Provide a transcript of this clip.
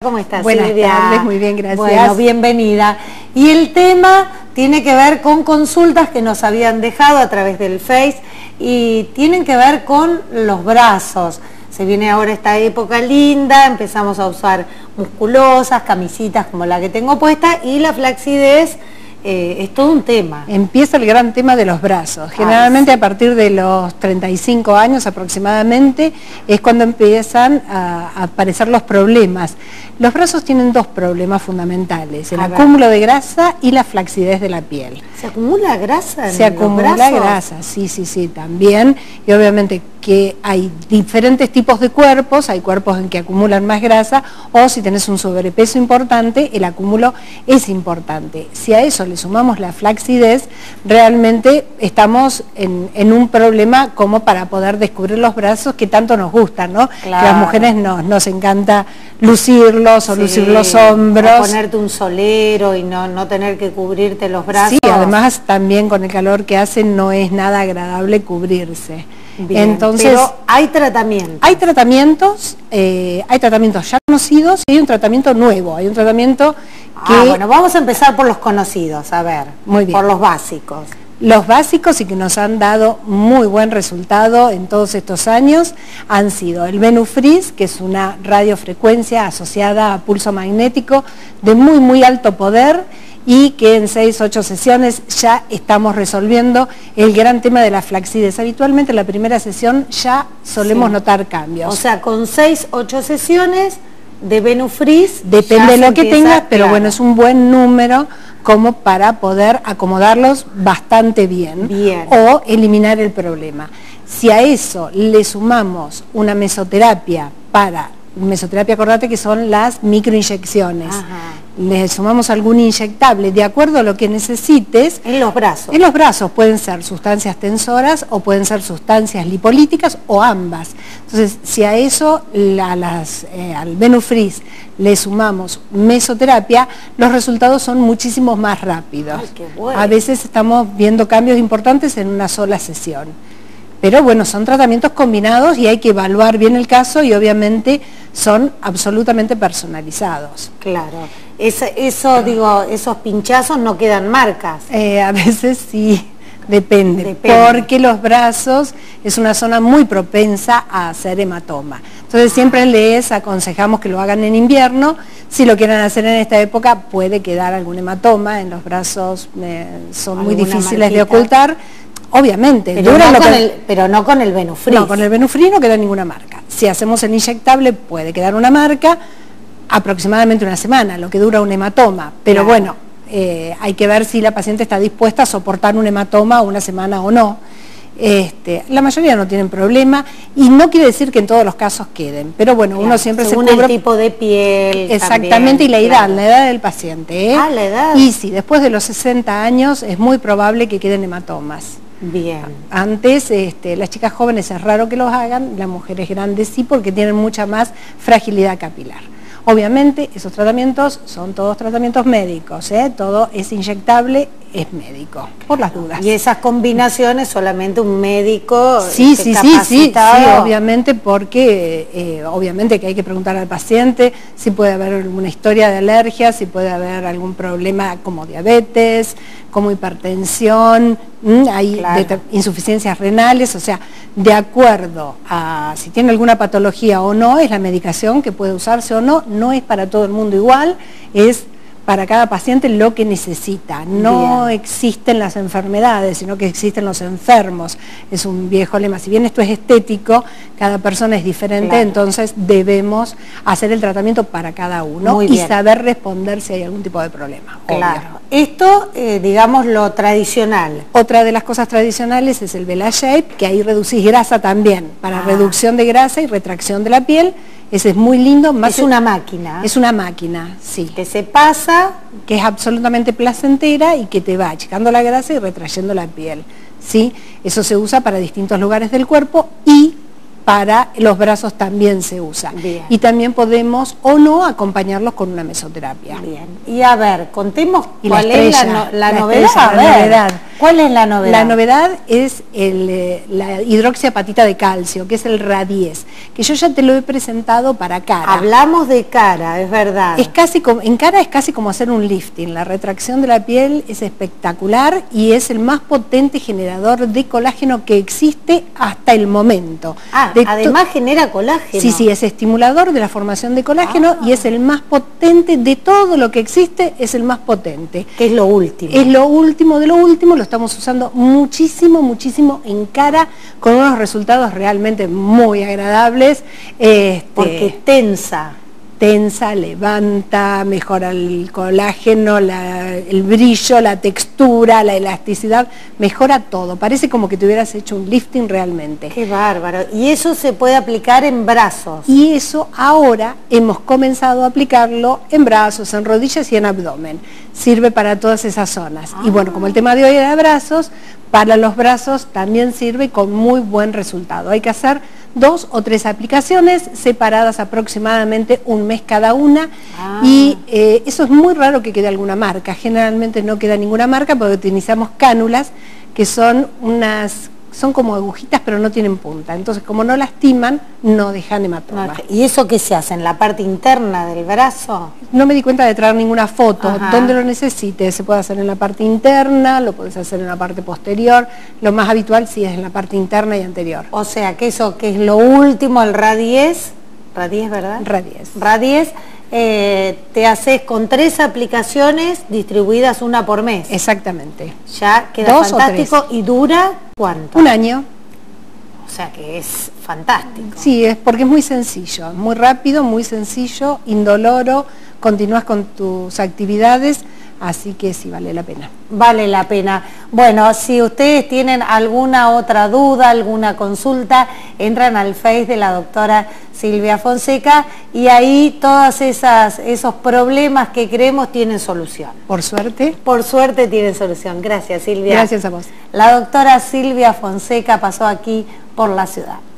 ¿Cómo estás, Buenas Silvia? tardes, muy bien, gracias. Bueno, bienvenida. Y el tema tiene que ver con consultas que nos habían dejado a través del Face y tienen que ver con los brazos. Se viene ahora esta época linda, empezamos a usar musculosas, camisitas como la que tengo puesta y la flacidez es todo un tema. Empieza el gran tema de los brazos. Generalmente sí. A partir de los 35 años aproximadamente es cuando empiezan a aparecer los problemas. Los brazos tienen dos problemas fundamentales, el acúmulo de grasa y la flacidez de la piel. ¿Se acumula grasa en Se acumula los brazos? grasa, sí, también. Y obviamente que hay diferentes tipos de cuerpos, hay cuerpos en que acumulan más grasa o si tenés un sobrepeso importante, el acúmulo es importante. Si a eso le sumamos la flacidez, realmente estamos en un problema como para poder descubrir los brazos que tanto nos gustan, ¿no? Claro. Que a las mujeres nos encanta lucirlos o lucir los hombros. O ponerte un solero y no tener que cubrirte los brazos. Sí, además también con el calor que hace no es nada agradable cubrirse. Bien, entonces, pero hay tratamientos. Hay tratamientos ya conocidos y hay un tratamiento nuevo, hay un tratamiento que... bueno, vamos a empezar por los conocidos, a ver, muy bien. Por los básicos. Los básicos y que nos han dado muy buen resultado en todos estos años han sido el Venufreeze, que es una radiofrecuencia asociada a pulso magnético de muy alto poder y que en 6-8 sesiones ya estamos resolviendo el gran tema de la flacidez. Habitualmente en la primera sesión ya solemos notar cambios. O sea, con 6-8 sesiones de Venufreeze... Depende de lo que tengas, pero bueno, es un buen número como para poder acomodarlos bastante bien o eliminar el problema. Si a eso le sumamos una mesoterapia acordate que son las microinyecciones. Le sumamos algún inyectable de acuerdo a lo que necesites. En los brazos. En los brazos pueden ser sustancias tensoras o pueden ser sustancias lipolíticas o ambas. Entonces, si a eso, al Venufreeze, le sumamos mesoterapia, los resultados son muchísimo más rápidos. Ay, qué bueno. A veces estamos viendo cambios importantes en una sola sesión. Pero bueno, son tratamientos combinados y hay que evaluar bien el caso y obviamente son absolutamente personalizados. Claro. Esos pinchazos no quedan marcas. A veces sí, depende, porque los brazos es una zona muy propensa a hacer hematoma. Entonces siempre les aconsejamos que lo hagan en invierno. Si lo quieren hacer en esta época puede quedar algún hematoma en los brazos, son muy difíciles de ocultar. Obviamente, pero no con el Venufreeze. No, con el Venufreeze no queda ninguna marca. Si hacemos el inyectable puede quedar una marca, aproximadamente una semana, lo que dura un hematoma. Pero bueno, hay que ver si la paciente está dispuesta a soportar un hematoma una semana o no. La mayoría no tienen problema y no quiere decir que en todos los casos queden, pero bueno, uno siempre según se cubre... el tipo de piel. Exactamente, también, y la edad del paciente. La edad. Y sí, después de los 60 años es muy probable que queden hematomas. Bien. Antes, las chicas jóvenes es raro que los hagan, las mujeres grandes sí, porque tienen mucha más fragilidad capilar. Obviamente, esos tratamientos son todos tratamientos médicos, todo es inyectable, es médico, por las dudas. Y esas combinaciones solamente un médico sí, capacitado. obviamente, porque obviamente que hay que preguntar al paciente si puede haber alguna historia de alergia, si puede haber algún problema como diabetes, como hipertensión, hay insuficiencias renales, o sea, de acuerdo a si tiene alguna patología o no, es la medicación que puede usarse o no, no es para todo el mundo igual, es para cada paciente lo que necesita. No existen las enfermedades, sino que existen los enfermos. Es un viejo lema. Si bien esto es estético, cada persona es diferente, entonces debemos hacer el tratamiento para cada uno y saber responder si hay algún tipo de problema. Claro. Esto, digamos, lo tradicional. Otra de las cosas tradicionales es el VelaShape, que ahí reducís grasa también, para reducción de grasa y retracción de la piel. Ese es muy lindo. Es una máquina. Es una máquina, sí. Que se pasa. Que es absolutamente placentera y que te va achicando la grasa y retrayendo la piel, ¿sí? Eso se usa para distintos lugares del cuerpo y para los brazos también se usa. Bien. Y también podemos o no acompañarlos con una mesoterapia. Bien. Y a ver, contemos y cuál es la novedad. ¿Cuál es la novedad? La novedad es la hidroxiapatita de calcio, que es el Radies, que yo ya te lo he presentado para cara. Hablamos de cara, es verdad. Es casi como, en cara es casi como hacer un lifting, la retracción de la piel es espectacular y es el más potente generador de colágeno que existe hasta el momento. Además genera colágeno. Sí, es estimulador de la formación de colágeno y es el más potente de todo lo que existe, es el más potente. Que es lo último. Es lo último de lo último, lo estamos usando muchísimo en cara, con unos resultados realmente muy agradables. Porque tensa, levanta, mejora el colágeno, el brillo, la textura, la elasticidad, mejora todo. Parece como que te hubieras hecho un lifting realmente. Qué bárbaro. Y eso se puede aplicar en brazos. Y eso ahora hemos comenzado a aplicarlo en brazos, en rodillas y en abdomen. Sirve para todas esas zonas. Y bueno, como el tema de hoy era brazos, para los brazos también sirve con muy buen resultado. Hay que hacer 2 o 3 aplicaciones separadas aproximadamente un mes cada una y eso es muy raro que quede alguna marca. Generalmente no queda ninguna marca porque utilizamos cánulas que son como agujitas pero no tienen punta, entonces como no lastiman no dejan hematoma. ¿Y eso qué se hace? ¿En la parte interna del brazo? No me di cuenta de traer ninguna foto. Donde lo necesites, se puede hacer en la parte interna, lo puedes hacer en la parte posterior, lo más habitual sí es en la parte interna y anterior. O sea que eso que es lo último, el Radies, ¿verdad? Radies, te haces con 3 aplicaciones distribuidas una por mes. Exactamente. Ya queda 2 fantástico. ¿Y dura cuánto? Un año. O sea que es fantástico. Sí, es porque es muy sencillo, muy rápido, muy sencillo, indoloro, continúas con tus actividades, así que sí vale la pena. Vale la pena. Bueno, si ustedes tienen alguna otra duda, alguna consulta, entran al Face de la doctora Silvia Fonseca y ahí todos esos problemas que creemos tienen solución. Por suerte. Por suerte tienen solución. Gracias, Silvia. Gracias a vos. La doctora Silvia Fonseca pasó aquí por la ciudad.